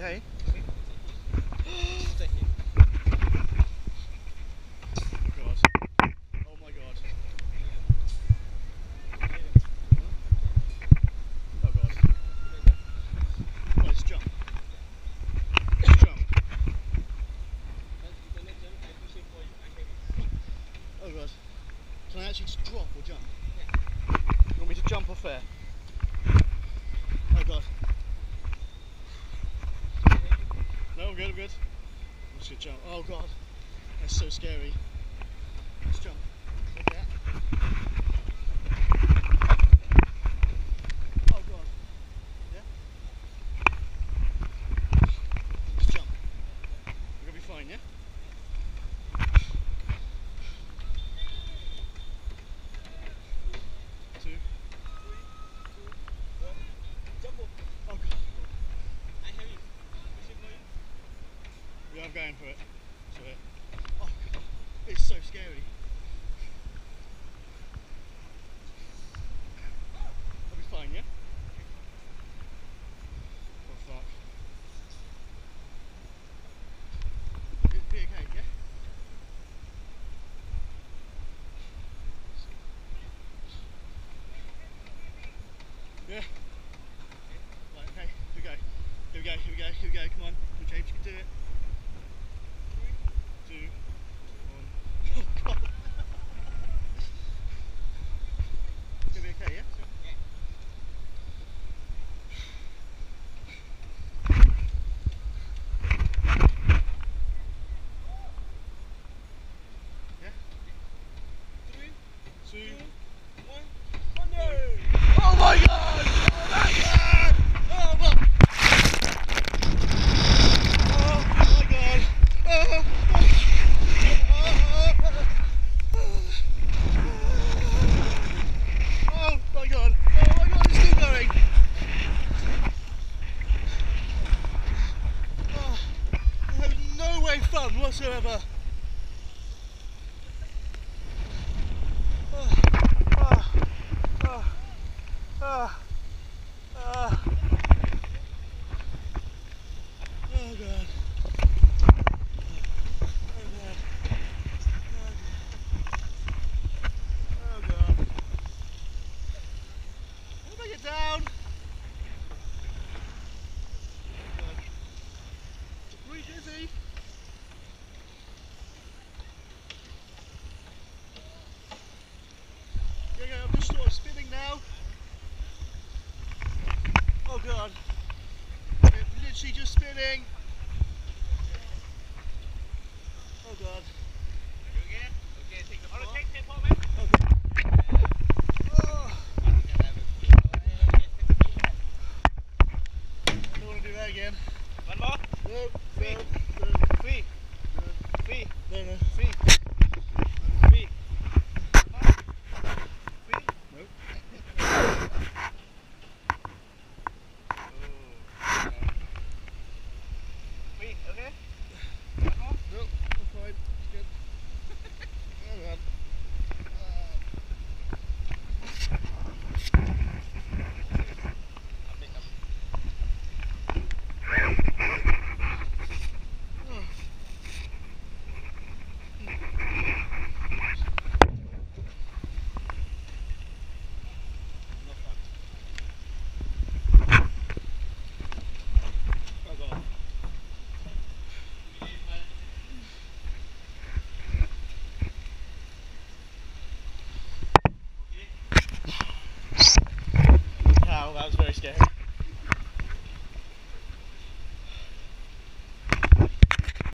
okay? Stay here. God. Oh my God. Oh God. Let's jump. Let's jump. Oh God. Can I actually just drop or jump? Yeah. You want me to jump off there? Oh God. No, I'm good, I'm good. I'm just gonna jump. Oh God. That's so scary. Let's jump. Like that. Oh God. Yeah? Let's jump. We're gonna be fine, yeah? Two. Jump off. Oh God. I have it. Push it for you. Yeah, I'm going for it. So, oh God. It's so scary. I'll be fine, yeah? Oh fuck. It'll be okay, yeah? Yeah. Right, okay, here we go. Here we go, here we go, here we go, come on. Come on, James, you can do it. 3, 2, 1. Oh God. It's gonna be okay, yeah? Yeah? 3, 2, 1. Monday! Oh my God! Oh my God! Oh my God! Oh my God! Oh my God! Oh my God! It's still going! Oh, that was no way fun whatsoever. Oh, oh, oh, oh, oh. Oh God. Oh God. Oh God. How do I get down? Oh God. Breathe easy. Yeah, I'm just sort of spinning now. Oh God. I'm literally just spinning. Oh God.